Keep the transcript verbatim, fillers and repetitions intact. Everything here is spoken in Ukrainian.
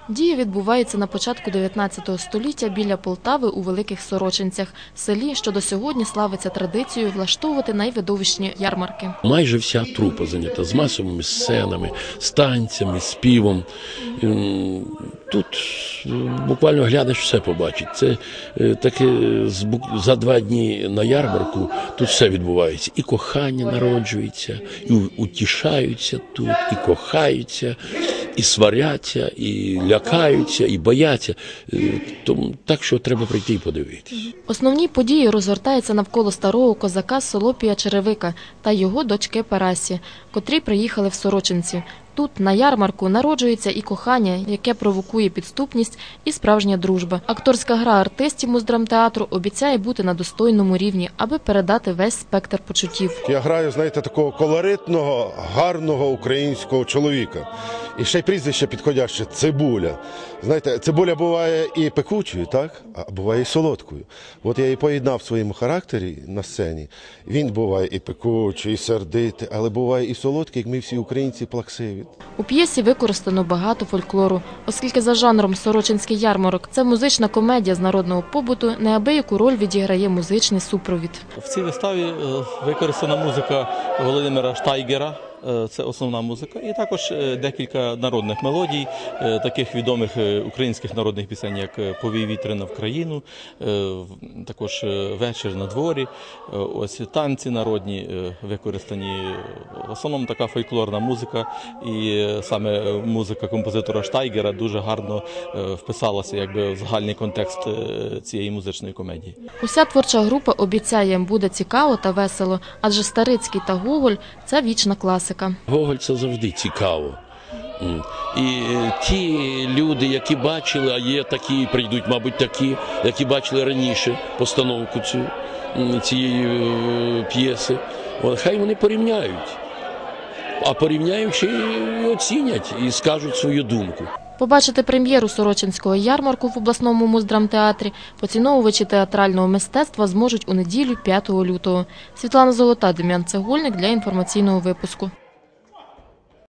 Дія відбувається на початку дев'ятнадцятого століття біля Полтави у Великих Сорочинцях, селі, що до сьогодні славиться традицією влаштовувати найвидовищні ярмарки. Майже вся трупа зайнята з масовими сценами, з танцями, співом. Тут буквально глядач все побачить. Це таке за два дні на ярмарку тут все відбувається. І кохання народжується, і утішаються тут, і кохаються, і сваряться, і лякаються, і бояться. Тому так, що треба прийти і подивитися. Основні події розгортаються навколо старого козака Солопія Черевика та його дочки Парасі, котрі приїхали в Сорочинці. Тут, на ярмарку, народжується і кохання, яке провокує підступність, і справжня дружба. Акторська гра артистів муздрамтеатру обіцяє бути на достойному рівні, аби передати весь спектр почуттів. Я граю, знаєте, такого колоритного, гарного українського чоловіка. І ще й прізвище підходяще – Цибуля. Знаєте, цибуля буває і пекучою, так? А буває і солодкою. От я її поєднав в своєму характері на сцені. Він буває і пекучий, і сердитий, але буває і солодкий, як ми всі українці, плаксиві. У п'єсі використано багато фольклору, оскільки за жанром «Сорочинський ярмарок» – це музична комедія з народного побуту, неабияку роль відіграє музичний супровід. В цій виставі використана музика Володимира Штайгера. Це основна музика. І також декілька народних мелодій, таких відомих українських народних пісень, як «Повій вітри в країну», також «Вечір на дворі», ось танці народні використані. В основному така фольклорна музика, і саме музика композитора Штайгера дуже гарно вписалася якби в загальний контекст цієї музичної комедії. Уся творча група обіцяє, буде цікаво та весело, адже Старицький та Гоголь – це вічна класика. Гоголь – це завжди цікаво. І ті люди, які бачили, а є такі, прийдуть, мабуть, такі, які бачили раніше постановку цю, цієї п'єси, хай вони порівняють. А порівняючи, оцінять і скажуть свою думку. Побачити прем'єру Сорочинського ярмарку в обласному муздрамтеатрі поціновувачі театрального мистецтва зможуть у неділю п'ятого лютого. Світлана Золота, Дем'ян Цегольник для інформаційного випуску.